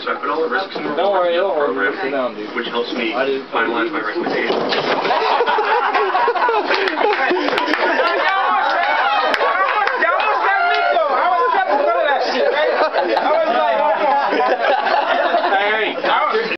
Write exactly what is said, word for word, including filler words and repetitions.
so I put all the risks in the Don't worry, don't worry. program, Sit down, dude. which helps me finalize my recommendation.